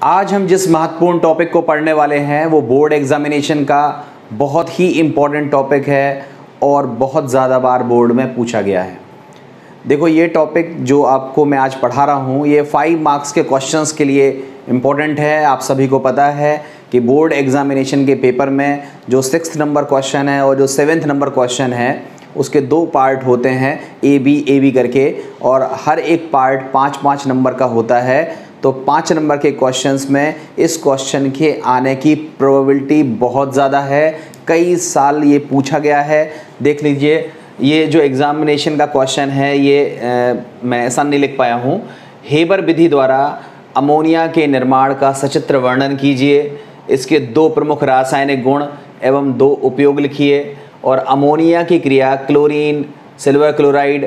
आज हम जिस महत्वपूर्ण टॉपिक को पढ़ने वाले हैं वो बोर्ड एग्जामिनेशन का बहुत ही इम्पोर्टेंट टॉपिक है और बहुत ज़्यादा बार बोर्ड में पूछा गया है। देखो, ये टॉपिक जो आपको मैं आज पढ़ा रहा हूँ ये 5 मार्क्स के क्वेश्चंस के लिए इम्पोर्टेंट है। आप सभी को पता है कि बोर्ड एग्जामिनेशन के पेपर में जो 6th नंबर क्वेश्चन है और जो 7th नंबर क्वेश्चन है उसके 2 पार्ट होते हैं, ए बी करके, और हर एक पार्ट 5-5 नंबर का होता है। तो 5 नंबर के क्वेश्चंस में इस क्वेश्चन के आने की प्रोबेबिलिटी बहुत ज़्यादा है। कई साल ये पूछा गया है। देख लीजिए, ये जो एग्ज़ामिनेशन का क्वेश्चन है ये मैं ऐसा नहीं लिख पाया हूँ। हेबर विधि द्वारा अमोनिया के निर्माण का सचित्र वर्णन कीजिए। इसके 2 प्रमुख रासायनिक गुण एवं 2 उपयोग लिखिए। और अमोनिया की क्रिया chlorine, silver chloride,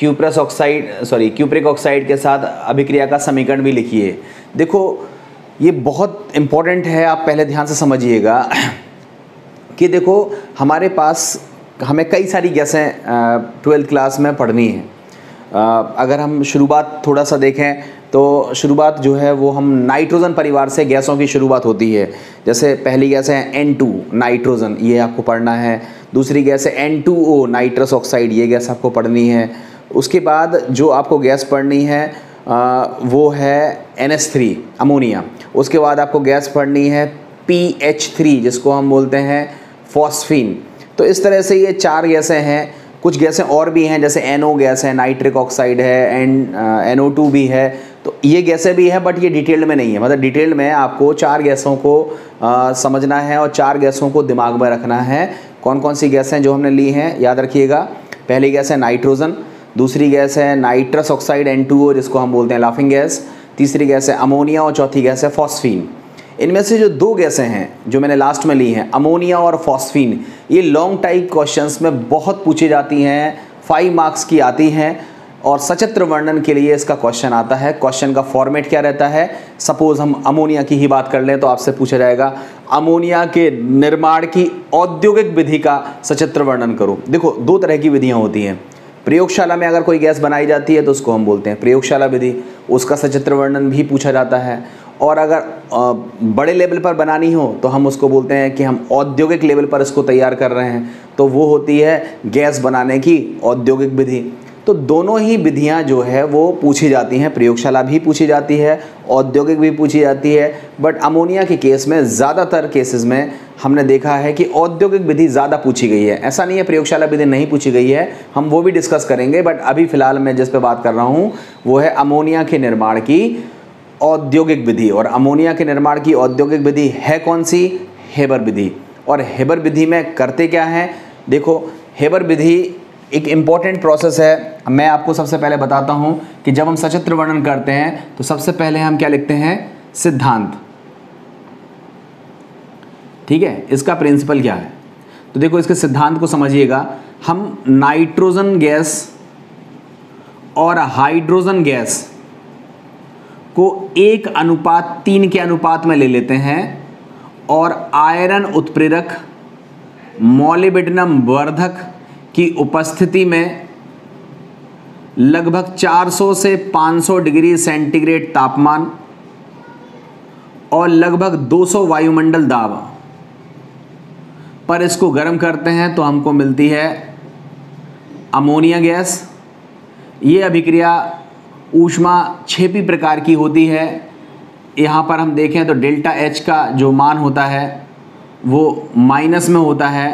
cupric oxide के साथ अभिक्रिया का समीकरण भी लिखिए। देखो, ये बहुत इम्पोर्टेंट है, आप पहले ध्यान से समझिएगा कि देखो हमें कई सारी गैसें 12th क्लास में पढ़नी है। अगर हम शुरुआत थोड़ा सा देखें तो शुरुआत जो है वो हम नाइट्रोजन परिवार से गैसों की शुरुआत होती है। जैसे पहली गैस है N2 नाइट्रोजन, ये आपको पढ़ना है। दूसरी गैस है N2O नाइट्रस ऑक्साइड, ये गैस आपको पढ़नी है। उसके बाद जो आपको गैस पढ़नी है वो है NH3 अमोनिया। उसके बाद आपको गैस पढ़नी है PH3 जिसको हम बोलते हैं फॉस्फीन। तो इस तरह से ये 4 गैसें हैं। कुछ गैसें और भी हैं, जैसे NO गैस है, नाइट्रिक ऑक्साइड है, NO2 भी है। तो ये गैसें भी है, बट ये डिटेल्ड में नहीं है। मतलब डिटेल्ड में आपको 4 गैसों को समझना है और 4 गैसों को दिमाग में रखना है। कौन कौन सी गैसें जो हमने ली हैं याद रखिएगा। पहली गैस है नाइट्रोजन, दूसरी गैस है नाइट्रस ऑक्साइड N2O जिसको हम बोलते हैं लाफिंग गैस, तीसरी गैस है अमोनिया और चौथी गैस है फॉस्फीन। इनमें से जो 2 गैसें हैं जो मैंने लास्ट में ली हैं, अमोनिया और फॉस्फीन, ये लॉन्ग टाइप क्वेश्चंस में बहुत पूछी जाती हैं, 5 मार्क्स की आती हैं। और सचित्र वर्णन के लिए इसका क्वेश्चन आता है। क्वेश्चन का फॉर्मेट क्या रहता है? सपोज हम अमोनिया की ही बात कर लें तो आपसे पूछा जाएगा अमोनिया के निर्माण की औद्योगिक विधि का सचित्र वर्णन करो। देखो, 2 तरह की विधियाँ होती हैं। प्रयोगशाला में अगर कोई गैस बनाई जाती है तो उसको हम बोलते हैं प्रयोगशाला विधि, उसका सचित्र वर्णन भी पूछा जाता है। और अगर बड़े लेवल पर बनानी हो तो हम उसको बोलते हैं कि हम औद्योगिक लेवल पर इसको तैयार कर रहे हैं, तो वो होती है गैस बनाने की औद्योगिक विधि। तो दोनों ही विधियां जो है वो पूछी जाती हैं, प्रयोगशाला भी पूछी जाती है, औद्योगिक भी पूछी जाती है। बट अमोनिया के केस में ज़्यादातर केसेस में हमने देखा है कि औद्योगिक विधि ज़्यादा पूछी गई है। ऐसा नहीं है प्रयोगशाला विधि नहीं पूछी गई है, हम वो भी डिस्कस करेंगे। बट अभी फ़िलहाल मैं जिस पे बात कर रहा हूँ वो है अमोनिया के निर्माण की औद्योगिक विधि। और अमोनिया के निर्माण की औद्योगिक विधि है कौन सी? हेबर विधि। और हेबर विधि में करते क्या हैं? देखो, हेबर विधि एक इम्पॉर्टेंट प्रोसेस है। मैं आपको सबसे पहले बताता हूं कि जब हम सचित्र वर्णन करते हैं तो सबसे पहले हम क्या लिखते हैं? सिद्धांत। ठीक है, इसका प्रिंसिपल क्या है? तो देखो, इसके सिद्धांत को समझिएगा। हम नाइट्रोजन गैस और हाइड्रोजन गैस को 1:3 के अनुपात में ले लेते हैं और आयरन उत्प्रेरक मॉलिब्डेनम वर्धक की उपस्थिति में लगभग 400 से 500 डिग्री सेंटीग्रेड तापमान और लगभग 200 वायुमंडल दाब पर इसको गर्म करते हैं तो हमको मिलती है अमोनिया गैस। ये अभिक्रिया ऊष्माक्षेपी प्रकार की होती है। यहाँ पर हम देखें तो डेल्टा H का जो मान होता है वो माइनस में होता है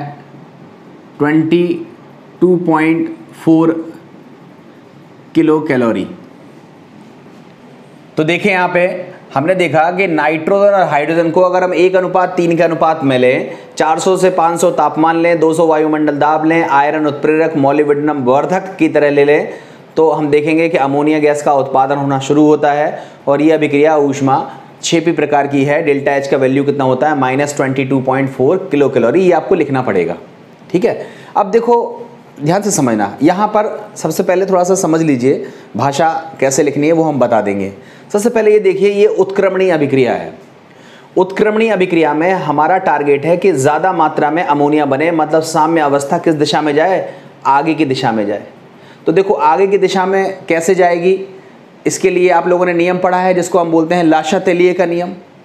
22.4 किलो कैलोरी। तो देखें, यहाँ पे हमने देखा कि नाइट्रोजन और हाइड्रोजन को अगर हम 1:3 के अनुपात में लें, 400 से 500 तापमान लें, 200 वायुमंडल दाब लें, आयरन उत्प्रेरक मॉलिब्डेनम वर्धक की तरह ले लें, तो हम देखेंगे कि अमोनिया गैस का उत्पादन होना शुरू होता है। और यह अभिक्रिया ऊष्माक्षेपी प्रकार की है। डेल्टा H का वैल्यू कितना होता है? -22.4 किलो कैलोरी। ये आपको लिखना पड़ेगा। ठीक है, अब देखो ध्यान से समझना। यहाँ पर सबसे पहले थोड़ा सा समझ लीजिए भाषा कैसे लिखनी है वो हम बता देंगे। सबसे पहले ये देखिए, ये उत्क्रमणीय अभिक्रिया है। उत्क्रमणीय अभिक्रिया में हमारा टारगेट है कि ज़्यादा मात्रा में अमोनिया बने, मतलब साम्य अवस्था किस दिशा में जाए? आगे की दिशा में जाए। तो देखो, आगे की दिशा में कैसे जाएगी? इसके लिए आप लोगों ने नियम पढ़ा है जिसको हम बोलते हैं लाशातेलिए का नियम।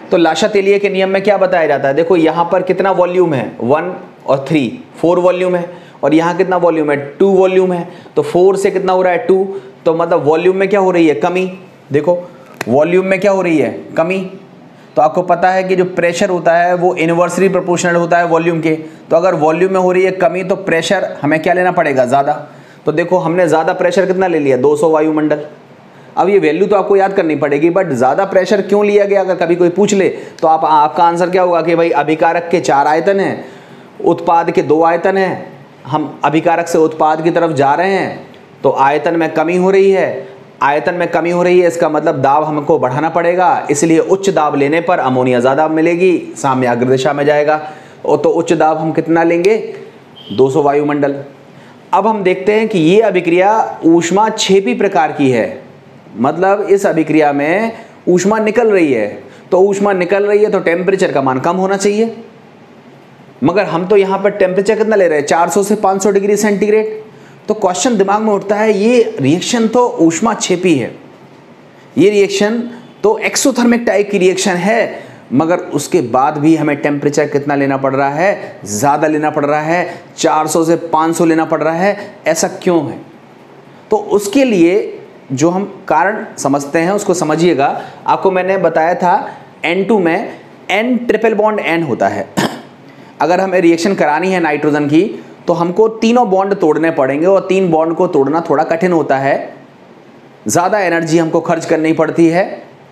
तो लाशातेलिए के नियम में क्या बताया जाता है, देखो यहाँ पर कितना वॉल्यूम है 1 और 3, 4 वॉल्यूम है, और यहाँ कितना वॉल्यूम है 2 वॉल्यूम है, तो 4 से कितना हो रहा है 2, तो मतलब वॉल्यूम में क्या हो रही है कमी। देखो वॉल्यूम में क्या हो रही है कमी। तो आपको पता है कि जो प्रेशर होता है वो इनवर्सली प्रोपोर्शनल होता है वॉल्यूम के, तो अगर वॉल्यूम में हो रही है कमी तो प्रेशर हमें क्या लेना पड़ेगा ज़्यादा। तो देखो हमने ज़्यादा प्रेशर कितना ले लिया 200 वायुमंडल। अब ये वैल्यू तो आपको याद करनी पड़ेगी, बट ज़्यादा प्रेशर क्यों लिया गया अगर कभी कोई पूछ ले तो आपका आंसर क्या होगा कि भाई अभिकारक के 4 आयतन हैं, उत्पाद के 2 आयतन हैं, हम अभिकारक से उत्पाद की तरफ जा रहे हैं तो आयतन में कमी हो रही है, आयतन में कमी हो रही है, इसका मतलब दाब हमको बढ़ाना पड़ेगा, इसलिए उच्च दाब लेने पर अमोनिया ज़्यादा मिलेगी, साम्याग्र दिशा में जाएगा। तो उच्च दाब हम कितना लेंगे 200 वायुमंडल। अब हम देखते हैं कि ये अभिक्रिया ऊष्माक्षेपी प्रकार की है, मतलब इस अभिक्रिया में ऊष्मा निकल रही है, तो ऊष्मा निकल रही है तो टेम्परेचर का मान कम होना चाहिए, मगर हम तो यहाँ पर टेम्परेचर कितना ले रहे हैं 400 से 500 डिग्री सेंटीग्रेड। तो क्वेश्चन दिमाग में उठता है ये रिएक्शन तो ऊष्माक्षेपी है, ये रिएक्शन तो एक्सोथर्मिक टाइप की रिएक्शन है, मगर उसके बाद भी हमें टेम्परेचर कितना लेना पड़ रहा है, ज़्यादा लेना पड़ रहा है, 400 से 500 लेना पड़ रहा है, ऐसा क्यों है। तो उसके लिए जो हम कारण समझते हैं उसको समझिएगा। आपको मैंने बताया था N2 में N ट्रिपल बॉन्ड N होता है। अगर हमें रिएक्शन करानी है नाइट्रोजन की तो हमको तीनों बॉन्ड तोड़ने पड़ेंगे, और 3 बॉन्ड को तोड़ना थोड़ा कठिन होता है, ज़्यादा एनर्जी हमको खर्च करनी पड़ती है,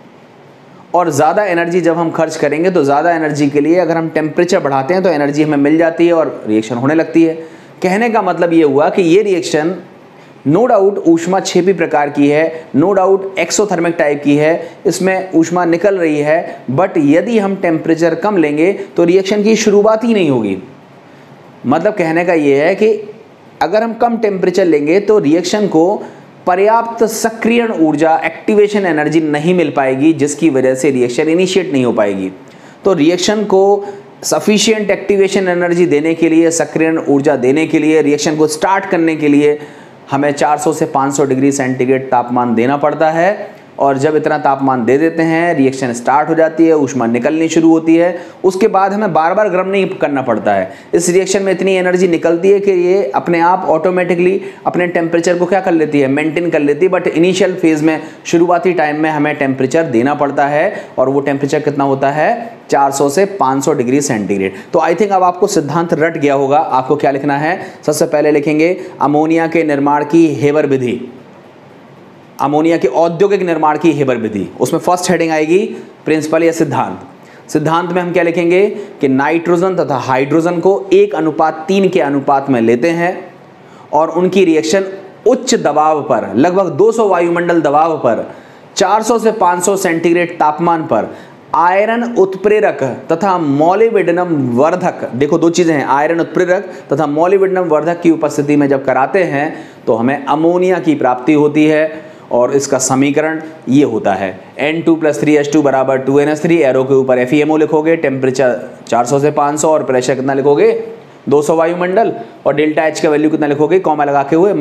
और ज़्यादा एनर्जी जब हम खर्च करेंगे तो ज़्यादा एनर्जी के लिए अगर हम टेम्परेचर बढ़ाते हैं तो एनर्जी हमें मिल जाती है और रिएक्शन होने लगती है। कहने का मतलब ये हुआ कि ये रिएक्शन नो डाउट ऊष्माक्षेपी प्रकार की है, नो डाउट एक्सोथर्मिक टाइप की है, इसमें ऊष्मा निकल रही है, बट यदि हम टेम्परेचर कम लेंगे तो रिएक्शन की शुरुआत ही नहीं होगी। मतलब कहने का ये है कि अगर हम कम टेम्परेचर लेंगे तो रिएक्शन को पर्याप्त सक्रियण ऊर्जा एक्टिवेशन एनर्जी नहीं मिल पाएगी, जिसकी वजह से रिएक्शन इनिशिएट नहीं हो पाएगी। तो रिएक्शन को सफिशिएंट एक्टिवेशन एनर्जी देने के लिए, सक्रियण ऊर्जा देने के लिए, रिएक्शन को स्टार्ट करने के लिए हमें 400 से 500 डिग्री सेंटीग्रेड तापमान देना पड़ता है, और जब इतना तापमान दे देते हैं रिएक्शन स्टार्ट हो जाती है, ऊष्मा निकलनी शुरू होती है। उसके बाद हमें बार बार गर्म नहीं करना पड़ता है, इस रिएक्शन में इतनी एनर्जी निकलती है कि ये अपने आप ऑटोमेटिकली अपने टेम्परेचर को क्या कर लेती है, मेंटेन कर लेती है। बट इनिशियल फेज में, शुरुआती टाइम में हमें टेम्परेचर देना पड़ता है, और वो टेम्परेचर कितना होता है 400 से 500 डिग्री सेंटीग्रेड। तो आई थिंक अब आपको सिद्धांत रट गया होगा। आपको क्या लिखना है, सबसे पहले लिखेंगे अमोनिया के निर्माण की हेबर विधि, अमोनिया के औद्योगिक निर्माण की हेबर विधि। उसमें फर्स्ट हेडिंग आएगी प्रिंसिपल या सिद्धांत। सिद्धांत में हम क्या लिखेंगे कि नाइट्रोजन तथा हाइड्रोजन को 1:3 के अनुपात में लेते हैं, और उनकी रिएक्शन उच्च दबाव पर, लगभग 200 वायुमंडल दबाव पर, 400 से 500 सेंटीग्रेड तापमान पर आयरन उत्प्रेरक तथा मॉलिब्डेनम वर्धक, देखो 2 चीजें हैं, आयरन उत्प्रेरक तथा मॉलिब्डेनम वर्धक की उपस्थिति में जब कराते हैं तो हमें अमोनिया की प्राप्ति होती है। और इसका समीकरण ये होता है N2 + 3H2 = 2NH3, एरो के ऊपर FeMO लिखोगे, टेम्परेचर 400 से 500 और प्रेशर कितना लिखोगे 200 वायुमंडल, और डेल्टा H का वैल्यू कितना लिखोगे कॉमा लगा के हुए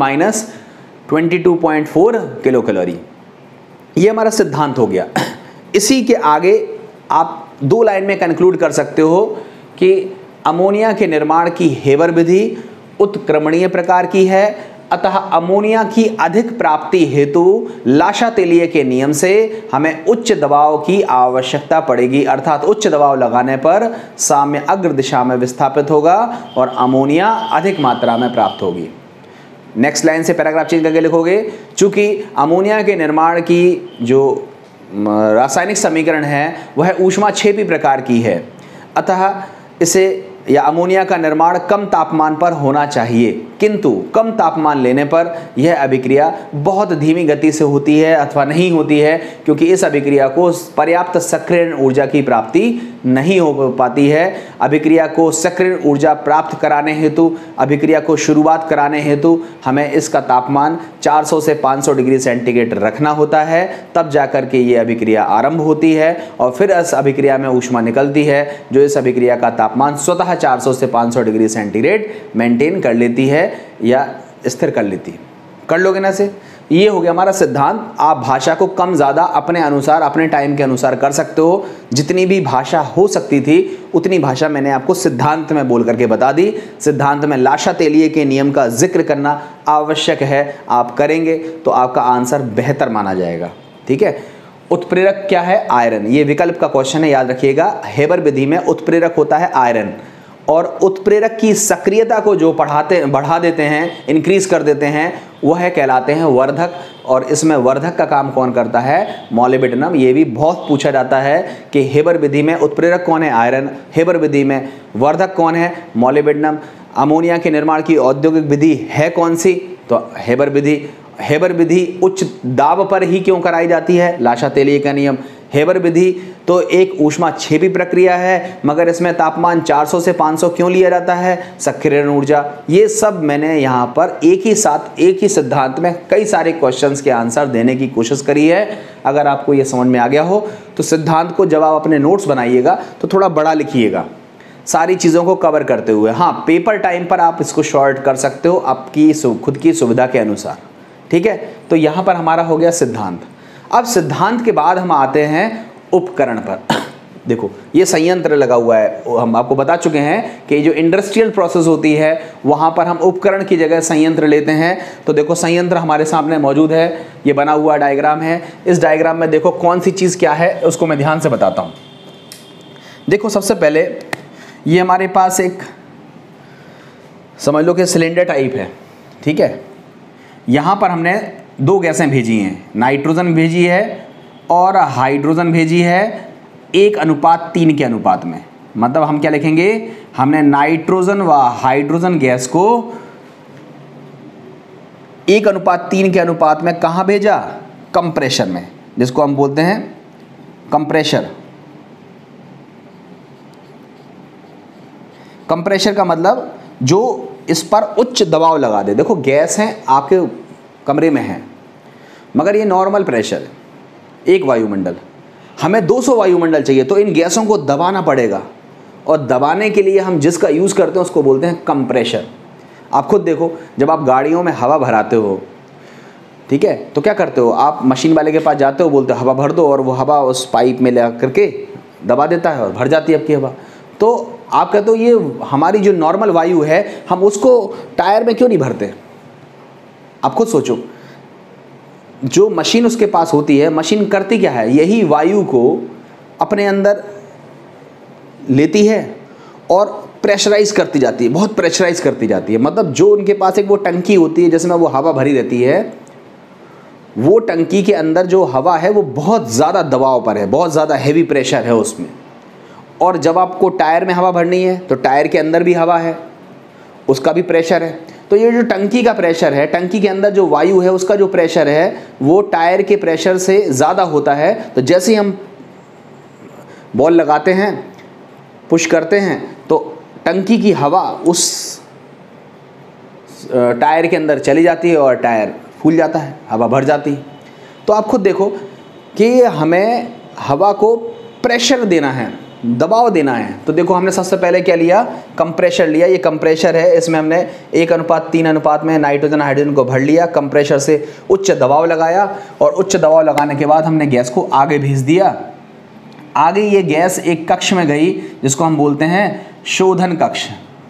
-22.4 किलो कैलोरी। ये हमारा सिद्धांत हो गया। इसी के आगे आप 2 लाइन में कंक्लूड कर सकते हो कि अमोनिया के निर्माण की हेबर विधि उत्क्रमणीय प्रकार की है, अतः अमोनिया की अधिक प्राप्ति हेतु लाशातेलिए के नियम से हमें उच्च दबाव की आवश्यकता पड़ेगी, अर्थात उच्च दबाव लगाने पर साम्य अग्र दिशा में विस्थापित होगा और अमोनिया अधिक मात्रा में प्राप्त होगी। नेक्स्ट लाइन से पैराग्राफ चेंज करके लिखोगे, चूंकि अमोनिया के निर्माण की जो रासायनिक समीकरण है वह ऊष्माक्षेपी प्रकार की है, अतः इसे या अमोनिया का निर्माण कम तापमान पर होना चाहिए, किंतु कम तापमान लेने पर यह अभिक्रिया बहुत धीमी गति से होती है अथवा नहीं होती है, क्योंकि इस अभिक्रिया को पर्याप्त सक्रियण ऊर्जा की प्राप्ति नहीं हो पाती है। अभिक्रिया को सक्रियण ऊर्जा प्राप्त कराने हेतु, अभिक्रिया को शुरुआत कराने हेतु हमें इसका तापमान 400 से 500 डिग्री सेंटीग्रेड रखना होता है, तब जाकर के ये अभिक्रिया आरंभ होती है, और फिर इस अभिक्रिया में ऊष्मा निकलती है जो इस अभिक्रिया का तापमान स्वतः 400 से 500 डिग्री सेंटीग्रेड मेंटेन कर लेती है या स्थिर कर लेती है। कर लोगे ना से? ये हो गया हमारा सिद्धांत। आप भाषा को कम ज़्यादा अपने अनुसार, अपने टाइम के अनुसार कर सकते हो। जितनी भी भाषा हो सकती थी उतनी भाषा मैंने आपको सिद्धांत में बोल करके बता दी। सिद्धांत में लाशातेलिए के नियम का जिक्र करना आवश्यक है, आप करेंगे तो आपका आंसर बेहतर माना जाएगा। ठीक है। उत्प्रेरक क्या है? आयरन। ये विकल्प का क्वेश्चन है, याद रखिएगा। हेबर विधि में उत्प्रेरक होता है आयरन, और उत्प्रेरक की सक्रियता को जो बढ़ा देते हैं, इंक्रीज कर देते हैं, वह कहलाते हैं वर्धक। और इसमें वर्धक का काम कौन करता है? मॉलिब्डेनम। ये भी बहुत पूछा जाता है कि हेबर विधि में उत्प्रेरक कौन है? आयरन। हेबर विधि में वर्धक कौन है? मॉलिब्डेनम। अमोनिया के निर्माण की औद्योगिक विधि है कौन सी? तो हेबर विधि। हेबर विधि उच्च दाब पर ही क्यों कराई जाती है? लाशातेलिए का नियम। हेबर विधि तो एक ऊष्माक्षेपी प्रक्रिया है, मगर इसमें तापमान 400 से 500 क्यों लिया जाता है? सक्रियण ऊर्जा। ये सब मैंने यहाँ पर एक ही साथ, एक ही सिद्धांत में कई सारे क्वेश्चंस के आंसर देने की कोशिश करी है। अगर आपको ये समझ में आ गया हो तो सिद्धांत को जब आप अपने नोट्स बनाइएगा तो थोड़ा बड़ा लिखिएगा, सारी चीज़ों को कवर करते हुए। हाँ, पेपर टाइम पर आप इसको शॉर्ट कर सकते हो आपकी खुद की सुविधा के अनुसार। ठीक है। तो यहाँ पर हमारा हो गया सिद्धांत। अब सिद्धांत के बाद हम आते हैं उपकरण पर। देखो, ये संयंत्र लगा हुआ है। हम आपको बता चुके हैं कि जो इंडस्ट्रियल प्रोसेस होती है वहाँ पर हम उपकरण की जगह संयंत्र लेते हैं। तो देखो, संयंत्र हमारे सामने मौजूद है, ये बना हुआ डायग्राम है। इस डायग्राम में देखो कौन सी चीज़ क्या है उसको मैं ध्यान से बताता हूँ। देखो, सबसे पहले ये हमारे पास एक समझ लो कि सिलेंडर टाइप है। ठीक है। यहाँ पर हमने दो गैसें भेजी हैं, नाइट्रोजन भेजी है और हाइड्रोजन भेजी है 1:3 के अनुपात में। मतलब हम क्या लिखेंगे? हमने नाइट्रोजन व हाइड्रोजन गैस को 1:3 के अनुपात में कहाँ भेजा? कंप्रेशर में, जिसको हम बोलते हैं कंप्रेशर। कंप्रेशर का मतलब जो इस पर उच्च दबाव लगा दे। देखो, गैस है आपके कमरे में है, मगर ये नॉर्मल प्रेशर है, एक वायुमंडल। हमें 200 वायुमंडल चाहिए, तो इन गैसों को दबाना पड़ेगा, और दबाने के लिए हम जिसका यूज़ करते हैं उसको बोलते हैं कंप्रेशर। आप खुद देखो, जब आप गाड़ियों में हवा भराते हो, ठीक है, तो क्या करते हो? आप मशीन वाले के पास जाते हो, बोलते हो हवा भर दो, और वो हवा उस पाइप में ले करके दबा देता है और भर जाती है आपकी हवा। तो आप कहते हो ये हमारी जो नॉर्मल वायु है, हम उसको टायर में क्यों नहीं भरते? आप खुद सोचो, जो मशीन उसके पास होती है, मशीन करती क्या है? यही वायु को अपने अंदर लेती है और प्रेशराइज करती जाती है, बहुत प्रेशराइज करती जाती है। मतलब जो उनके पास एक वो टंकी होती है जिसमें वो हवा भरी रहती है, वो टंकी के अंदर जो हवा है वो बहुत ज़्यादा दबाव पर है, बहुत ज़्यादा हैवी प्रेशर है उसमें। और जब आपको टायर में हवा भरनी है तो टायर के अंदर भी हवा है, उसका भी प्रेशर है। तो ये जो टंकी का प्रेशर है, टंकी के अंदर जो वायु है उसका जो प्रेशर है वो टायर के प्रेशर से ज़्यादा होता है। तो जैसे ही हम बॉल लगाते हैं, पुश करते हैं, तो टंकी की हवा उस टायर के अंदर चली जाती है और टायर फूल जाता है, हवा भर जाती है। तो आप खुद देखो कि हमें हवा को प्रेशर देना है, दबाव देना है। तो देखो, हमने सबसे पहले क्या लिया? कंप्रेशर लिया। ये कंप्रेशर है, इसमें हमने 1:3 अनुपात में नाइट्रोजन हाइड्रोजन को भर लिया। कंप्रेशर से उच्च दबाव लगाया, और उच्च दबाव लगाने के बाद हमने गैस को आगे भेज दिया। आगे ये गैस एक कक्ष में गई जिसको हम बोलते हैं शोधन कक्ष।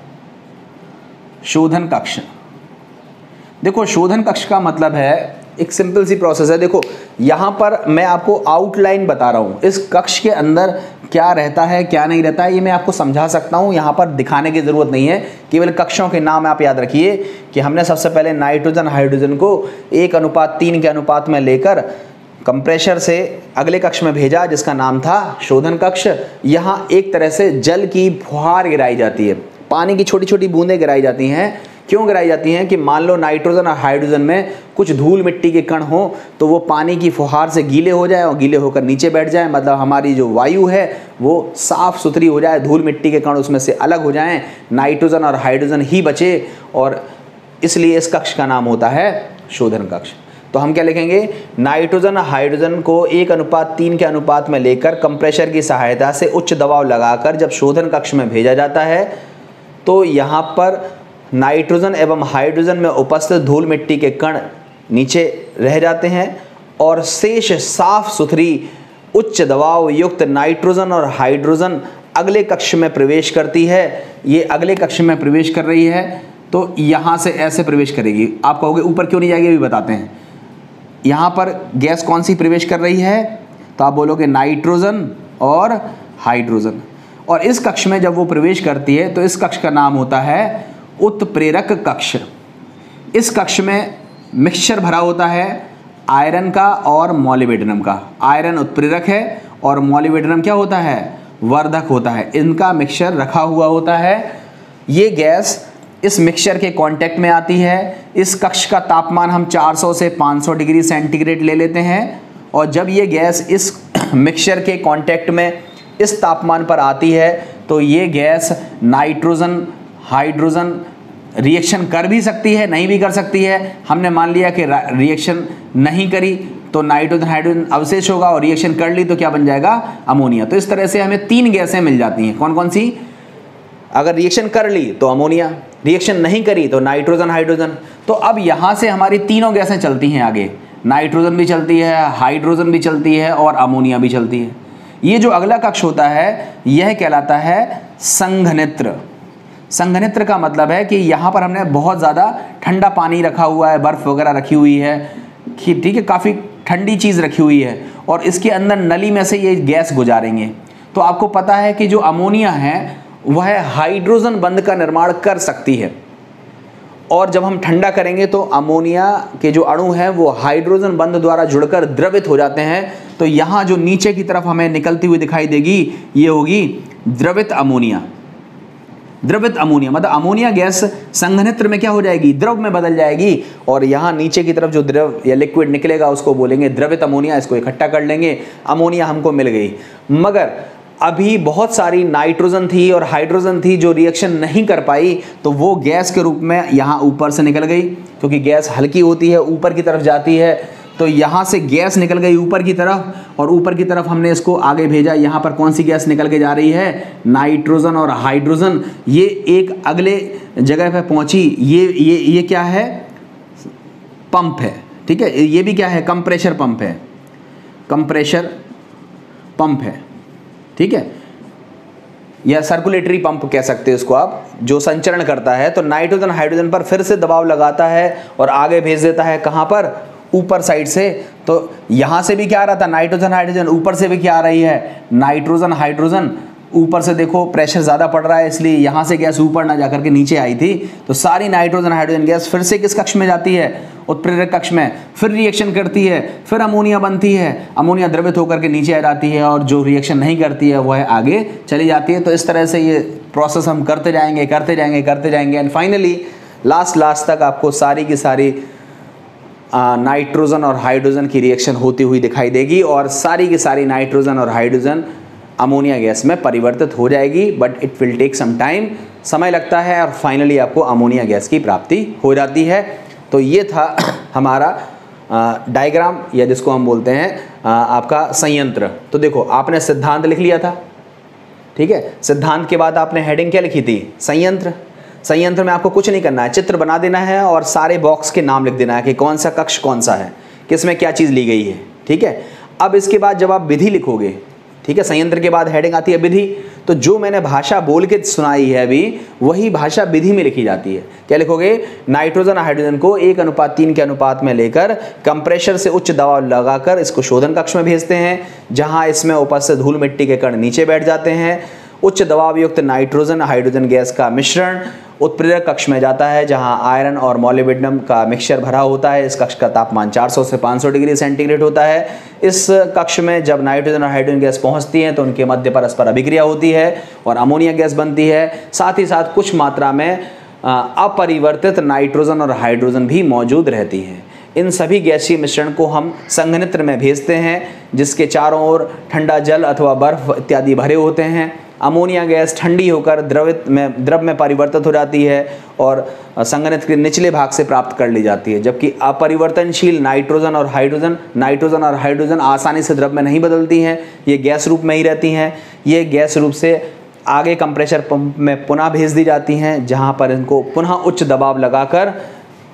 शोधन कक्ष, देखो शोधन कक्ष का मतलब है, एक सिंपल सी प्रोसेस है। देखो, यहाँ पर मैं आपको आउटलाइन बता रहा हूँ, इस कक्ष के अंदर क्या रहता है क्या नहीं रहता है ये मैं आपको समझा सकता हूँ, यहाँ पर दिखाने की ज़रूरत नहीं है। केवल कक्षों के नाम आप याद रखिए कि हमने सबसे पहले नाइट्रोजन हाइड्रोजन को 1:3 के अनुपात में लेकर कंप्रेशर से अगले कक्ष में भेजा जिसका नाम था शोधन कक्ष। यहाँ एक तरह से जल की फुहार गिराई जाती है, पानी की छोटी छोटी बूंदें गिराई जाती हैं। क्यों गिराई जाती हैं? कि मान लो नाइट्रोजन और हाइड्रोजन में कुछ धूल मिट्टी के कण हो तो वो पानी की फुहार से गीले हो जाए और गीले होकर नीचे बैठ जाए। मतलब हमारी जो वायु है वो साफ़ सुथरी हो जाए, धूल मिट्टी के कण उसमें से अलग हो जाएं, नाइट्रोजन और हाइड्रोजन ही बचे, और इसलिए इस कक्ष का नाम होता है शोधन कक्ष। तो हम क्या लिखेंगे? नाइट्रोजन और हाइड्रोजन को 1:3 के अनुपात में लेकर कंप्रेशर की सहायता से उच्च दबाव लगाकर जब शोधन कक्ष में भेजा जाता है तो यहाँ पर नाइट्रोजन एवं हाइड्रोजन में उपस्थित धूल मिट्टी के कण नीचे रह जाते हैं और शेष साफ सुथरी उच्च दबाव युक्त नाइट्रोजन और हाइड्रोजन अगले कक्ष में प्रवेश करती है। ये अगले कक्ष में प्रवेश कर रही है तो यहाँ से ऐसे प्रवेश करेगी। आप कहोगे ऊपर क्यों नहीं जाएगी, अभी बताते हैं। यहाँ पर गैस कौन सी प्रवेश कर रही है, तो आप बोलोगे नाइट्रोजन और हाइड्रोजन। और इस कक्ष में जब वो प्रवेश करती है तो इस कक्ष का नाम होता है उत्प्रेरक कक्ष। इस कक्ष में मिक्सचर भरा होता है आयरन का और मॉलिब्डेनम का। आयरन उत्प्रेरक है और मॉलिब्डेनम क्या होता है, वर्धक होता है। इनका मिक्सचर रखा हुआ होता है। ये गैस इस मिक्सचर के कांटेक्ट में आती है। इस कक्ष का तापमान हम 400 से 500 डिग्री सेंटीग्रेड ले लेते हैं और जब ये गैस इस मिक्सचर के कांटेक्ट में इस तापमान पर आती है तो ये गैस नाइट्रोजन हाइड्रोजन रिएक्शन कर भी सकती है, नहीं भी कर सकती है। हमने मान लिया कि रिएक्शन नहीं करी तो नाइट्रोजन हाइड्रोजन अवशेष होगा और रिएक्शन कर ली तो क्या बन जाएगा, अमोनिया। तो इस तरह से हमें 3 गैसें मिल जाती हैं। कौन कौन सी, अगर रिएक्शन कर ली तो अमोनिया, रिएक्शन नहीं करी तो नाइट्रोजन हाइड्रोजन। तो अब यहाँ से हमारी तीनों गैसें चलती हैं आगे, नाइट्रोजन भी चलती है, हाइड्रोजन भी चलती है और अमोनिया भी चलती है। ये जो अगला कक्ष होता है यह कहलाता है संघनित्र। संघनित्र का मतलब है कि यहाँ पर हमने बहुत ज़्यादा ठंडा पानी रखा हुआ है, बर्फ़ वगैरह रखी हुई है, ठीक है, काफ़ी ठंडी चीज़ रखी हुई है और इसके अंदर नली में से ये गैस गुजारेंगे। तो आपको पता है कि जो अमोनिया है वह हाइड्रोजन बंध का निर्माण कर सकती है और जब हम ठंडा करेंगे तो अमोनिया के जो अणु हैं वो हाइड्रोजन बंध द्वारा जुड़कर द्रवित हो जाते हैं। तो यहाँ जो नीचे की तरफ हमें निकलती हुई दिखाई देगी ये होगी द्रवित अमोनिया। द्रवित अमोनिया मतलब अमोनिया गैस संघनित्र में क्या हो जाएगी, द्रव में बदल जाएगी और यहाँ नीचे की तरफ जो द्रव या लिक्विड निकलेगा उसको बोलेंगे द्रवित अमोनिया। इसको इकट्ठा कर लेंगे, अमोनिया हमको मिल गई। मगर अभी बहुत सारी नाइट्रोजन थी और हाइड्रोजन थी जो रिएक्शन नहीं कर पाई तो वो गैस के रूप में यहाँ ऊपर से निकल गई, क्योंकि गैस हल्की होती है, ऊपर की तरफ जाती है। तो यहाँ से गैस निकल गई ऊपर की तरफ और ऊपर की तरफ हमने इसको आगे भेजा। यहाँ पर कौन सी गैस निकल के जा रही है, नाइट्रोजन और हाइड्रोजन। ये एक अगले जगह पे पहुँची। ये क्या है, पंप है, ठीक है। ये भी क्या है, कंप्रेशर पंप है, कंप्रेशर पंप है, ठीक है, या सर्कुलेटरी पंप कह सकते हैं इसको आप, जो संचरण करता है। तो नाइट्रोजन हाइड्रोजन पर फिर से दबाव लगाता है और आगे भेज देता है, कहाँ पर, ऊपर साइड से। तो यहाँ से भी क्या आ रहा था, नाइट्रोजन हाइड्रोजन, ऊपर से भी क्या आ रही है, नाइट्रोजन हाइड्रोजन। ऊपर से देखो प्रेशर ज़्यादा पड़ रहा है इसलिए यहाँ से गैस ऊपर ना जाकर के नीचे आई थी। तो सारी नाइट्रोजन हाइड्रोजन गैस फिर से किस कक्ष में जाती है, उत्प्रेरक कक्ष में, फिर रिएक्शन करती है, फिर अमोनिया बनती है, अमोनिया द्रवित होकर के नीचे आ जाती है और जो रिएक्शन नहीं करती है वह आगे चली जाती है। तो इस तरह से ये प्रोसेस हम करते जाएंगे एंड फाइनली लास्ट तक आपको सारी की सारी नाइट्रोजन और हाइड्रोजन की रिएक्शन होती हुई दिखाई देगी और सारी की सारी नाइट्रोजन और हाइड्रोजन अमोनिया गैस में परिवर्तित हो जाएगी। But it will take some time, समय लगता है और फाइनली आपको अमोनिया गैस की प्राप्ति हो जाती है। तो ये था हमारा डायग्राम, या जिसको हम बोलते हैं आपका संयंत्र। तो देखो आपने सिद्धांत लिख लिया था, ठीक है। सिद्धांत के बाद आपने हेडिंग क्या लिखी थी, संयंत्र। संयंत्र में आपको कुछ नहीं करना है, चित्र बना देना है और सारे बॉक्स के नाम लिख देना है कि कौन सा कक्ष कौन सा है, किसमें क्या चीज़ ली गई है, ठीक है। अब इसके बाद जब आप विधि लिखोगे, ठीक है, संयंत्र के बाद हेडिंग आती है विधि। तो जो मैंने भाषा बोल के सुनाई है अभी वही भाषा विधि में लिखी जाती है। क्या लिखोगे, नाइट्रोजन हाइड्रोजन को 1:3 के अनुपात में लेकर कंप्रेशर से उच्च दबाव लगाकर इसको शोधन कक्ष में भेजते हैं, जहां इसमें उपस्थित धूल मिट्टी के कण नीचे बैठ जाते हैं। उच्च दबाव युक्त नाइट्रोजन हाइड्रोजन गैस का मिश्रण उत्प्रेरक कक्ष में जाता है, जहां आयरन और मॉलिब्डेनम का मिक्सचर भरा होता है। इस कक्ष का तापमान 400 से 500 डिग्री सेंटीग्रेड होता है। इस कक्ष में जब नाइट्रोजन और हाइड्रोजन गैस पहुंचती हैं तो उनके मध्य परस्पर अभिक्रिया होती है और अमोनिया गैस बनती है। साथ ही साथ कुछ मात्रा में अपरिवर्तित नाइट्रोजन और हाइड्रोजन भी मौजूद रहती है। इन सभी गैसीय मिश्रण को हम संघनित्र में भेजते हैं, जिसके चारों ओर ठंडा जल अथवा बर्फ इत्यादि भरे होते हैं। अमोनिया गैस ठंडी होकर द्रव में परिवर्तित हो जाती है और संघनित्र के निचले भाग से प्राप्त कर ली जाती है। जबकि अपरिवर्तनशील नाइट्रोजन और हाइड्रोजन आसानी से द्रव में नहीं बदलती हैं, ये गैस रूप में ही रहती हैं। ये गैस रूप से आगे कंप्रेशर पंप में पुनः भेज दी जाती हैं, जहाँ पर इनको पुनः उच्च दबाव लगाकर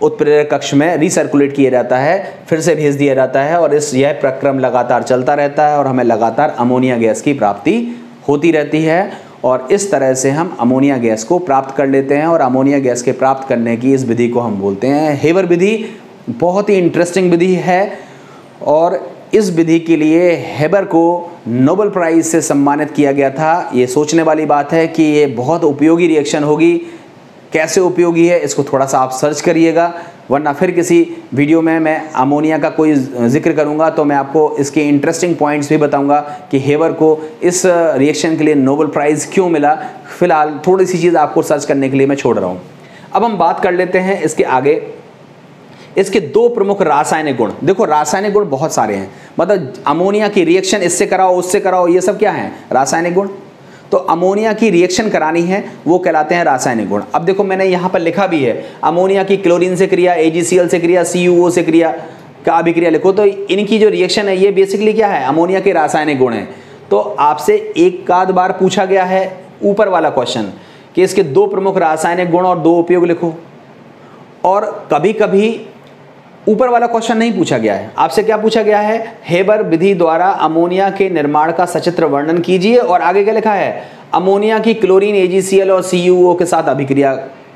उत्प्रेरक कक्ष में रिसर्कुलेट किया जाता है, फिर से भेज दिया जाता है और यह प्रक्रम लगातार चलता रहता है और हमें लगातार अमोनिया गैस की प्राप्ति होती रहती है और इस तरह से हम अमोनिया गैस को प्राप्त कर लेते हैं। और अमोनिया गैस के प्राप्त करने की इस विधि को हम बोलते हैं हेबर विधि। बहुत ही इंटरेस्टिंग विधि है और इस विधि के लिए हेबर को नोबेल प्राइज़ से सम्मानित किया गया था। ये सोचने वाली बात है कि ये बहुत उपयोगी रिएक्शन होगी। कैसे उपयोगी है इसको थोड़ा सा आप सर्च करिएगा, वरना फिर किसी वीडियो में मैं अमोनिया का कोई जिक्र करूंगा तो मैं आपको इसके इंटरेस्टिंग पॉइंट्स भी बताऊंगा कि हेबर को इस रिएक्शन के लिए नोबेल प्राइज़ क्यों मिला। फिलहाल थोड़ी सी चीज़ आपको सर्च करने के लिए मैं छोड़ रहा हूँ। अब हम बात कर लेते हैं इसके आगे, इसके दो प्रमुख रासायनिक गुण। देखो रासायनिक गुण बहुत सारे हैं, मतलब अमोनिया की रिएक्शन इससे कराओ उससे कराओ, ये सब क्या है? रासायनिक गुण। तो अमोनिया की रिएक्शन करानी है वो कहलाते हैं रासायनिक गुण। अब देखो मैंने यहाँ पर लिखा भी है, अमोनिया की क्लोरीन से क्रिया, AgCl से क्रिया, CuO से क्रिया का अभिक्रिया लिखो। तो इनकी जो रिएक्शन है ये बेसिकली क्या है? अमोनिया के रासायनिक गुण हैं। तो आपसे एक आध बार पूछा गया है ऊपर वाला क्वेश्चन कि इसके दो प्रमुख रासायनिक गुण और दो उपयोग लिखो, और कभी कभी ऊपर वाला क्वेश्चन नहीं पूछा गया है। आपसे क्या पूछा गया है? हेबर विधि द्वारा अमोनिया के निर्माण का सचित्र वर्णन कीजिए, और आगे क्या लिखा है? अमोनिया की क्लोरीन, AgCl और CuO के साथ अभिक्रिया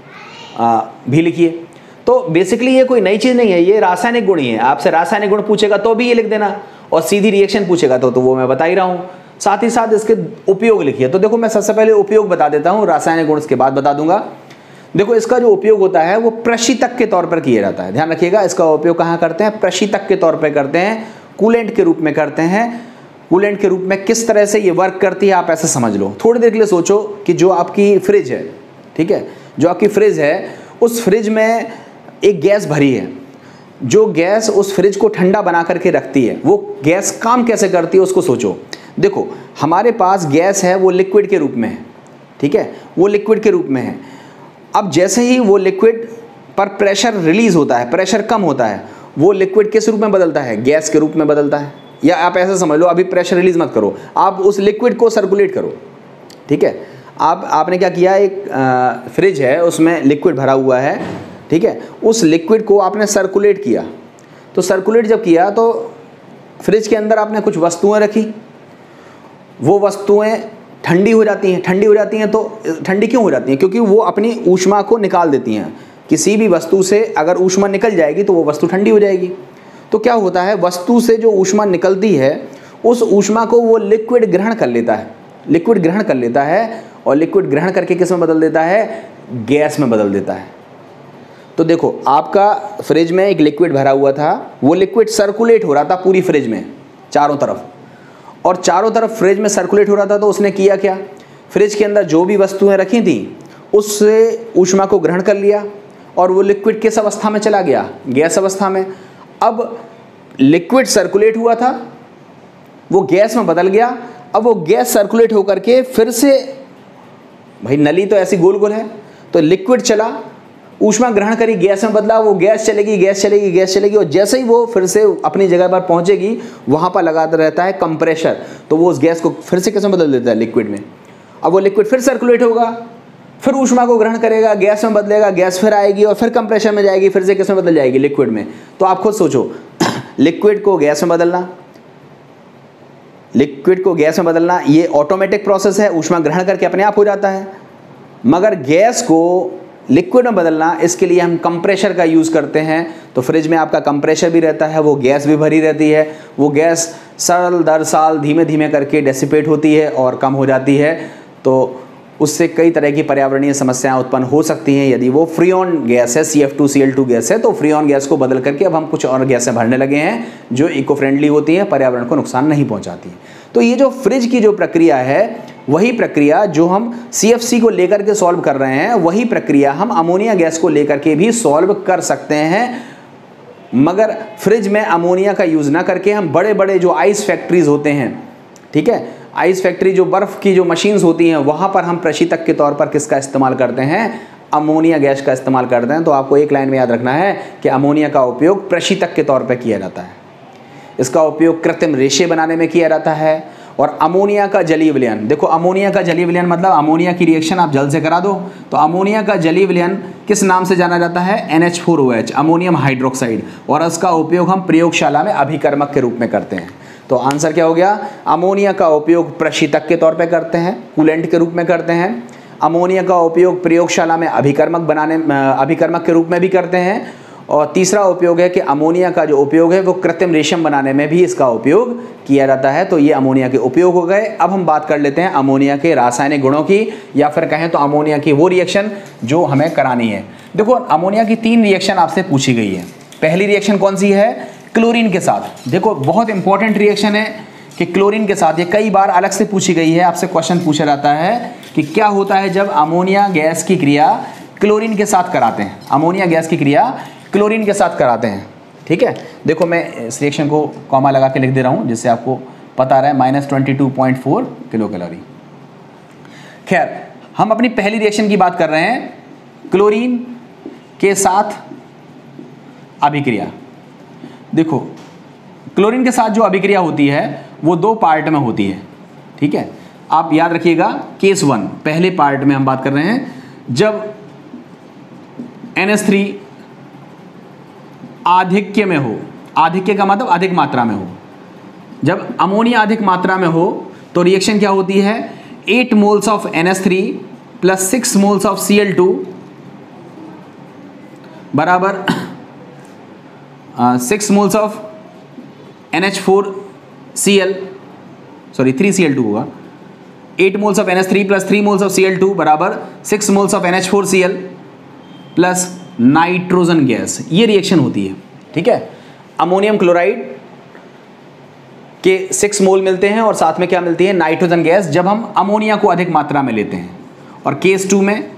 भी लिखिए। तो बेसिकली ये कोई नई चीज़ नहीं है, ये रासायनिक गुण ही है। आपसे रासायनिक गुण पूछेगा तो भी ये लिख देना, और सीधी रिएक्शन पूछेगा तो वो मैं बता ही रहा हूँ। साथ ही साथ इसके उपयोग लिखिए। तो देखो मैं सबसे पहले उपयोग बता देता हूँ, रासायनिक गुण इसके बाद बता दूंगा। देखो इसका जो उपयोग होता है वो प्रशीतक के तौर पर किया जाता है। ध्यान रखिएगा, इसका उपयोग कहाँ करते हैं? प्रशीतक के तौर पर करते हैं, कूलेंट के रूप में करते हैं। कूलेंट के रूप में किस तरह से ये वर्क करती है आप ऐसे समझ लो। थोड़ी देर के लिए सोचो कि जो आपकी फ्रिज है, ठीक है, जो आपकी फ्रिज है उस फ्रिज में एक गैस भरी है। जो गैस उस फ्रिज को ठंडा बना करके रखती है, वो गैस काम कैसे करती है उसको सोचो। देखो हमारे पास गैस है वो लिक्विड के रूप में है, ठीक है, वो लिक्विड के रूप में है। अब जैसे ही वो लिक्विड पर प्रेशर रिलीज होता है, प्रेशर कम होता है, वो लिक्विड किस रूप में बदलता है? गैस के रूप में बदलता है। या आप ऐसा समझ लो, अभी प्रेशर रिलीज मत करो, आप उस लिक्विड को सर्कुलेट करो, ठीक है। आपने क्या किया, एक फ्रिज है उसमें लिक्विड भरा हुआ है, ठीक है, उस लिक्विड को आपने सर्कुलेट किया। तो सर्कुलेट जब किया तो फ्रिज के अंदर आपने कुछ वस्तुएं रखी, वो वस्तुएं ठंडी हो जाती हैं। ठंडी हो जाती हैं तो ठंडी क्यों हो जाती हैं? क्योंकि वो अपनी ऊष्मा को निकाल देती हैं। किसी भी वस्तु से अगर ऊष्मा निकल जाएगी तो वो वस्तु ठंडी हो जाएगी। तो क्या होता है, वस्तु से जो ऊष्मा निकलती है उस ऊष्मा को वो लिक्विड ग्रहण कर लेता है। लिक्विड ग्रहण कर लेता है और लिक्विड ग्रहण करके किस में बदल देता है? गैस में बदल देता है। तो देखो आपका फ्रिज में एक लिक्विड भरा हुआ था, वो लिक्विड सर्कुलेट हो रहा था पूरी फ्रिज में चारों तरफ, और चारों तरफ फ्रिज में सर्कुलेट हो रहा था। तो उसने किया क्या? फ्रिज के अंदर जो भी वस्तुएं रखी थी उससे ऊष्मा को ग्रहण कर लिया और वो लिक्विड किस अवस्था में चला गया? गैस अवस्था में। अब लिक्विड सर्कुलेट हुआ था, वो गैस में बदल गया। अब वो गैस सर्कुलेट होकर के फिर से, भाई नली तो ऐसी गोल गोल है, तो लिक्विड चला, ऊष्मा ग्रहण करी, गैस में बदला, वो गैस चलेगी, गैस चलेगी, गैस चलेगी, और जैसे ही वो फिर से अपनी जगह पर पहुंचेगी वहां पर लगा रहता है कंप्रेशर। तो वो उस गैस को फिर से कैसे बदल देता है? लिक्विड में। अब वो लिक्विड फिर सर्कुलेट होगा, फिर ऊष्मा को ग्रहण करेगा, गैस में बदलेगा, गैस फिर आएगी और फिर कंप्रेशर में जाएगी, फिर से किस में बदल जाएगी? लिक्विड में। तो आप खुद सोचो, लिक्विड को गैस में बदलना, लिक्विड को गैस में बदलना ये ऑटोमेटिक प्रोसेस है, ऊष्मा ग्रहण करके अपने आप हो जाता है। मगर गैस को लिक्विड में बदलना, इसके लिए हम कंप्रेशर का यूज़ करते हैं। तो फ्रिज में आपका कंप्रेशर भी रहता है, वो गैस भी भरी रहती है, वो गैस साल दर साल धीमे धीमे करके डेसिपेट होती है और कम हो जाती है। तो उससे कई तरह की पर्यावरणीय समस्याएं उत्पन्न हो सकती हैं। यदि वो फ्रीऑन गैस है, CF2Cl2 गैस है, तो फ्रीऑन गैस को बदल करके अब हम कुछ और गैसें भरने लगे हैं जो इको फ्रेंडली होती हैं, पर्यावरण को नुकसान नहीं पहुंचाती हैं। तो ये जो फ्रिज की जो प्रक्रिया है, वही प्रक्रिया जो हम CFC को लेकर के सॉल्व कर रहे हैं, वही प्रक्रिया हम अमोनिया गैस को लेकर के भी सॉल्व कर सकते हैं। मगर फ्रिज में अमोनिया का यूज़ ना करके हम बड़े बड़े जो आइस फैक्ट्रीज होते हैं, ठीक है, आइस फैक्ट्री जो बर्फ़ की जो मशीन्स होती हैं, वहाँ पर हम प्रशीतक के तौर पर किसका इस्तेमाल करते हैं? अमोनिया गैस का इस्तेमाल करते हैं। तो आपको एक लाइन में याद रखना है कि अमोनिया का उपयोग प्रशीतक के तौर पर किया जाता है। इसका उपयोग कृत्रिम रेशे बनाने में किया जाता है, और अमोनिया का जलीय विलयन, देखो अमोनिया का जलीय विलयन मतलब अमोनिया की रिएक्शन आप जल से करा दो, तो अमोनिया का जलीय विलयन किस नाम से जाना जाता है? NH4OH, अमोनियम हाइड्रोक्साइड, और इसका उपयोग हम प्रयोगशाला में अभिकर्मक के रूप में करते हैं। तो आंसर क्या हो गया? अमोनिया का उपयोग प्रशीतक के तौर पे करते हैं, कूलेंट के रूप में करते हैं। अमोनिया का उपयोग प्रयोगशाला में अभिकर्मक के रूप में भी करते हैं। और तीसरा उपयोग है कि अमोनिया का जो उपयोग है वो कृत्रिम रेशम बनाने में भी इसका उपयोग किया जाता है। तो ये अमोनिया के उपयोग हो गए। अब हम बात कर लेते हैं अमोनिया के रासायनिक गुणों की, या फिर कहें तो अमोनिया की वो रिएक्शन जो हमें करानी है। देखो अमोनिया की 3 रिएक्शन आपसे पूछी गई है। पहली रिएक्शन कौन सी है? क्लोरीन के साथ। देखो बहुत इंपॉर्टेंट रिएक्शन है कि क्लोरीन के साथ, ये कई बार अलग से पूछी गई है, आपसे क्वेश्चन पूछा जाता है कि क्या होता है जब अमोनिया गैस की क्रिया क्लोरीन के साथ कराते हैं। अमोनिया गैस की क्रिया क्लोरीन के साथ कराते हैं, ठीक है। देखो मैं इस रिएक्शन को कॉमा लगा के लिख दे रहा हूँ जिससे आपको पता रहे, -22.4 किलो कैलोरी। खैर हम अपनी पहली रिएक्शन की बात कर रहे हैं, क्लोरीन के साथ अभिक्रिया। देखो क्लोरीन के साथ जो अभिक्रिया होती है वो 2 पार्ट में होती है, ठीक है। आप याद रखिएगा, केस 1 पहले पार्ट में हम बात कर रहे हैं, जब NH3 आधिक्य में हो, आधिक्य का मतलब अधिक मात्रा में हो, जब अमोनिया अधिक मात्रा में हो तो रिएक्शन क्या होती है? 8 moles of NH3 plus 6 moles of Cl2 बराबर 6 moles of NH4Cl, sorry 3Cl2 होगा। 8 moles of NH3 plus 3 moles of Cl2 बराबर 6 moles of NH4Cl plus nitrogen gas, ये रिएक्शन होती है, ठीक है। अमोनियम क्लोराइड के 6 मोल मिलते हैं और साथ में क्या मिलती है? नाइट्रोजन गैस, जब हम अमोनिया को अधिक मात्रा में लेते हैं। और केस 2 में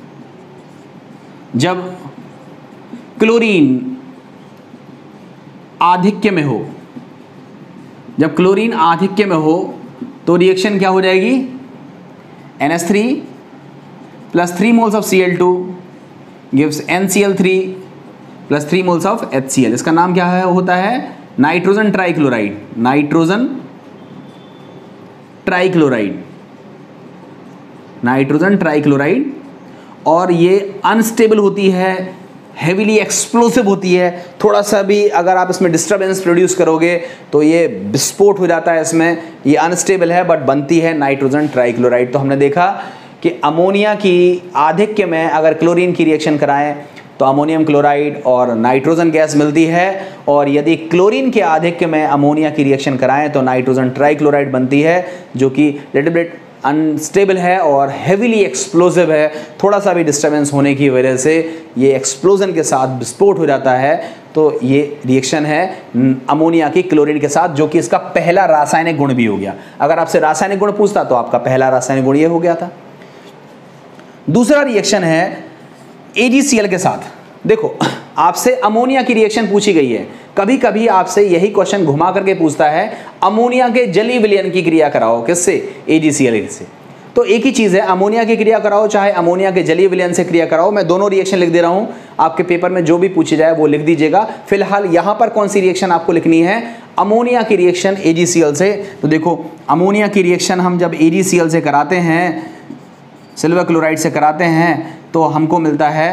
जब क्लोरीन आधिक्य में हो, जब क्लोरीन आधिक्य में हो तो रिएक्शन क्या हो जाएगी? NH3 plus 3 moles of Cl2 gives NCl3 plus 3 moles of HCl। इसका नाम क्या है? होता है nitrogen trichloride, nitrogen trichloride, nitrogen trichloride. और ये अनस्टेबल होती है, हेवीली एक्सप्लोसिव होती है। थोड़ा सा भी अगर आप इसमें डिस्टर्बेंस प्रोड्यूस करोगे तो ये विस्फोट हो जाता है इसमें। ये अनस्टेबल है बट बनती है नाइट्रोजन ट्राइक्लोराइड। तो हमने देखा कि अमोनिया की आधिक्य में अगर क्लोरीन की रिएक्शन कराएं तो अमोनियम क्लोराइड और नाइट्रोजन गैस मिलती है, और यदि क्लोरीन के आधिक्य में अमोनिया की रिएक्शन कराएं तो नाइट्रोजन ट्राइक्लोराइड बनती है, जो कि लिटिल बिट अनस्टेबल है और हेवीली एक्सप्लोसिव है। थोड़ा सा भी डिस्टर्बेंस होने की वजह से ये एक्सप्लोजन के साथ विस्फोट हो जाता है। तो ये रिएक्शन है अमोनिया की क्लोरीन के साथ, जो कि इसका पहला रासायनिक गुण भी हो गया। अगर आपसे रासायनिक गुण पूछता तो आपका पहला रासायनिक गुण ये हो गया था। दूसरा रिएक्शन है AgCl के साथ। देखो आपसे अमोनिया की रिएक्शन पूछी गई है, कभी कभी आपसे यही क्वेश्चन घुमा करके पूछता है अमोनिया के जलीय विलयन की क्रिया कराओ, किससे? AgCl से। तो एक ही चीज़ है, अमोनिया की क्रिया कराओ चाहे अमोनिया के जलीय विलयन से क्रिया कराओ। मैं दोनों रिएक्शन लिख दे रहा हूँ, आपके पेपर में जो भी पूछे जाए वो लिख दीजिएगा। फिलहाल यहाँ पर कौन सी रिएक्शन आपको लिखनी है? अमोनिया की रिएक्शन AgCl से। तो देखो अमोनिया की रिएक्शन हम जब AgCl से कराते हैं, सिल्वर क्लोराइड से कराते हैं, तो हमको मिलता है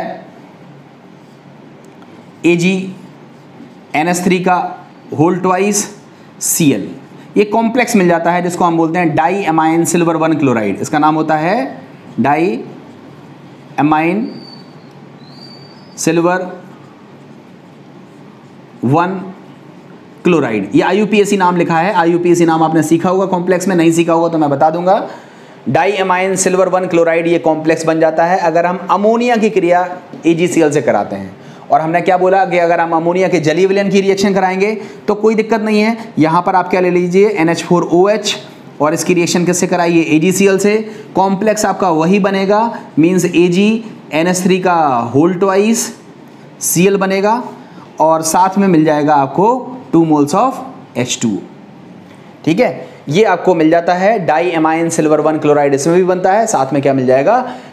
AgNH3 का होल ट्वाइस Cl। ये कॉम्प्लेक्स मिल जाता है जिसको हम बोलते हैं डाई एमाइन सिल्वर 1 क्लोराइड। इसका नाम होता है डाई एमाइन सिल्वर 1 क्लोराइड। ये IUPAC नाम लिखा है, IUPAC नाम आपने सीखा होगा कॉम्प्लेक्स में, नहीं सीखा होगा तो मैं बता दूंगा। डाई एमाइन सिल्वर 1 क्लोराइड ये कॉम्प्लेक्स बन जाता है अगर हम अमोनिया की क्रिया AgCl से कराते हैं। और हमने क्या बोला कि अगर हम अमोनिया के जलीय विलयन की रिएक्शन कराएंगे तो कोई दिक्कत नहीं है। यहाँ पर आप क्या ले लीजिए? NH4OH, और इसकी रिएक्शन किससे कराइए? AgCl से। कॉम्प्लेक्स आपका वही बनेगा, मीन्स AgNH3 का होल ट्वाइस Cl बनेगा, और साथ में मिल जाएगा आपको 2 मोल्स ऑफ H2। ठीक है, ये आपको मिल जाता है डाई एमाइन सिल्वर 1 क्लोराइड, इसमें भी बनता है, साथ में क्या मिल जाएगा?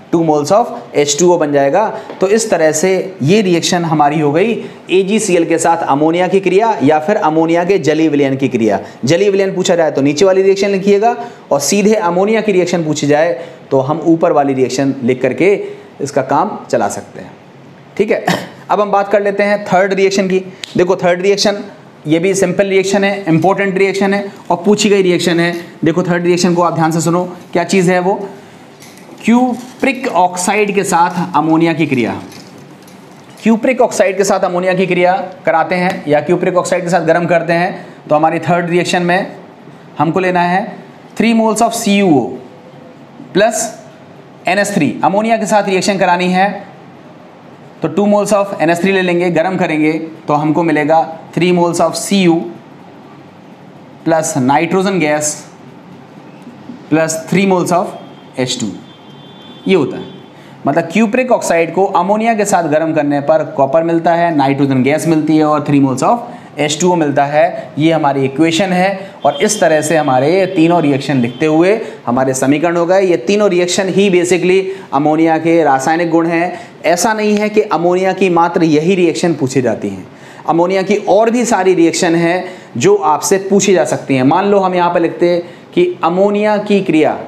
2 मोल्स ऑफ H2O बन जाएगा। तो इस तरह से ये रिएक्शन हमारी हो गई AgCl के साथ अमोनिया की क्रिया या फिर अमोनिया के जलीय विलयन की क्रिया। जलीय विलयन पूछा जाए तो नीचे वाली रिएक्शन लिखिएगा, और सीधे अमोनिया की रिएक्शन पूछी जाए तो हम ऊपर वाली रिएक्शन लिख करके इसका काम चला सकते हैं। ठीक है, अब हम बात कर लेते हैं थर्ड रिएक्शन की। देखो थर्ड रिएक्शन ये भी सिंपल रिएक्शन है, इंपॉर्टेंट रिएक्शन है और पूछी गई रिएक्शन है। देखो थर्ड रिएक्शन को आप ध्यान से सुनो, क्या चीज़ है वो, क्यूप्रिक ऑक्साइड के साथ अमोनिया की क्रिया। क्यूप्रिक ऑक्साइड के साथ अमोनिया की क्रिया कराते हैं या क्यूप्रिक ऑक्साइड के साथ गर्म करते हैं, तो हमारी थर्ड रिएक्शन में हमको लेना है 3 moles of CuO plus NH3। Ammonia के साथ रिएक्शन करानी है तो 2 मोल्स ऑफ NH3 ले लेंगे, गर्म करेंगे तो हमको मिलेगा 3 moles of Cu plus nitrogen gas plus 3 moles of H2। ये होता है, मतलब क्यूप्रिक ऑक्साइड को अमोनिया के साथ गर्म करने पर कॉपर मिलता है, नाइट्रोजन गैस मिलती है और 3 मोल्स ऑफ H2O मिलता है। ये हमारी इक्वेशन है और इस तरह से हमारे ये तीनों रिएक्शन लिखते हुए हमारे समीकरण हो गए। ये तीनों रिएक्शन ही बेसिकली अमोनिया के रासायनिक गुण हैं। ऐसा नहीं है कि अमोनिया की मात्र यही रिएक्शन पूछी जाती हैं, अमोनिया की और भी सारी रिएक्शन हैं जो आपसे पूछी जा सकती हैं। मान लो हम यहाँ पर लिखते हैं कि अमोनिया की क्रिया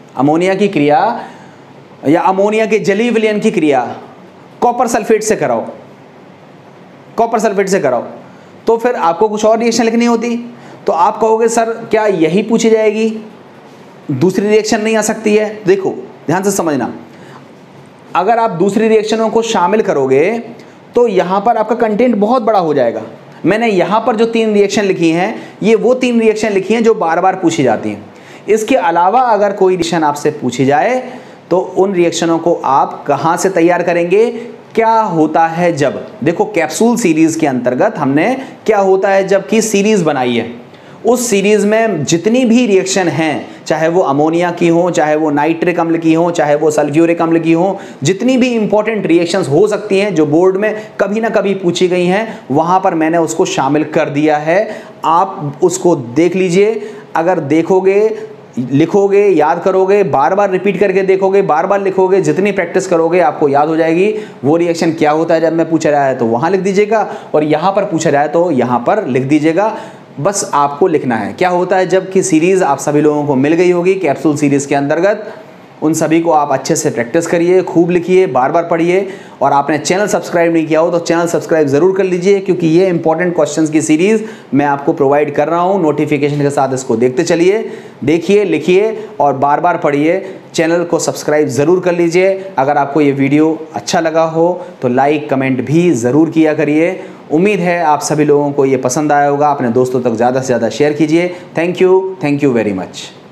या अमोनिया के जलीय विलयन की क्रिया कॉपर सल्फेट से कराओ, कॉपर सल्फेट से कराओ, तो फिर आपको कुछ और रिएक्शन लिखनी होती, तो आप कहोगे सर क्या यही पूछी जाएगी, दूसरी रिएक्शन नहीं आ सकती है? देखो ध्यान से समझना, अगर आप दूसरी रिएक्शनों को शामिल करोगे तो यहाँ पर आपका कंटेंट बहुत बड़ा हो जाएगा। मैंने यहाँ पर जो 3 रिएक्शन लिखी हैं ये वो 3 रिएक्शन लिखी हैं जो बार बार पूछी जाती हैं। इसके अलावा अगर कोई रिएक्शन आपसे पूछी जाए तो उन रिएक्शनों को आप कहाँ से तैयार करेंगे, क्या होता है जब, देखो कैप्सूल सीरीज के अंतर्गत हमने क्या होता है जब की सीरीज बनाई है, उस सीरीज में जितनी भी रिएक्शन हैं, चाहे वो अमोनिया की हो, चाहे वो नाइट्रिक अम्ल की हो, चाहे वो सल्फ्यूरिक अम्ल की हो, जितनी भी इंपॉर्टेंट रिएक्शंस हो सकती हैं जो बोर्ड में कभी ना कभी पूछी गई हैं, वहां पर मैंने उसको शामिल कर दिया है। आप उसको देख लीजिए, अगर देखोगे, लिखोगे, याद करोगे, बार बार रिपीट करके देखोगे, बार बार लिखोगे, जितनी प्रैक्टिस करोगे आपको याद हो जाएगी। वो रिएक्शन क्या होता है जब मैं पूछा जाए तो वहाँ लिख दीजिएगा, और यहाँ पर पूछा जाए तो यहाँ पर लिख दीजिएगा। बस आपको लिखना है क्या होता है जब कि सीरीज़ आप सभी लोगों को मिल गई होगी कैप्सूल सीरीज़ के अंतर्गत। उन सभी को आप अच्छे से प्रैक्टिस करिए, खूब लिखिए, बार बार पढ़िए, और आपने चैनल सब्सक्राइब नहीं किया हो तो चैनल सब्सक्राइब ज़रूर कर लीजिए, क्योंकि ये इंपॉर्टेंट क्वेश्चंस की सीरीज़ मैं आपको प्रोवाइड कर रहा हूँ। नोटिफिकेशन के साथ इसको देखते चलिए, देखिए, लिखिए और बार बार पढ़िए। चैनल को सब्सक्राइब ज़रूर कर लीजिए। अगर आपको ये वीडियो अच्छा लगा हो तो लाइक कमेंट भी ज़रूर किया करिए। उम्मीद है आप सभी लोगों को ये पसंद आया होगा। अपने दोस्तों तक ज़्यादा से ज़्यादा शेयर कीजिए। Thank you very much.